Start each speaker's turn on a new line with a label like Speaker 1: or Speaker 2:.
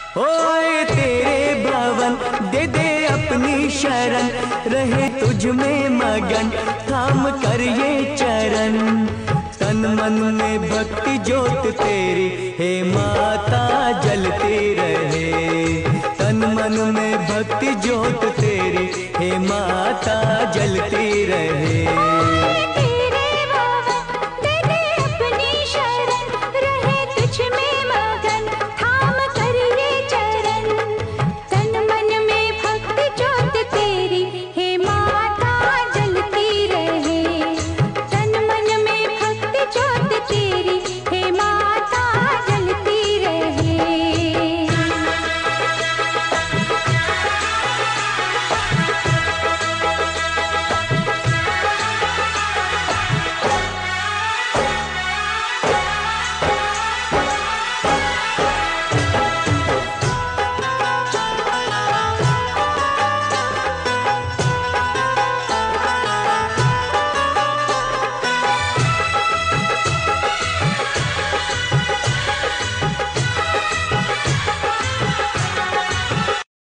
Speaker 1: ओए तेरे भवन दे दे अपनी शरण, रहे तुझ में मगन थाम कर ये चरण। तन मन में भक्ति ज्योत तेरी हे माता जलती रहे, तन मन में भक्ति ज्योत तेरी हे माता जलती रहे।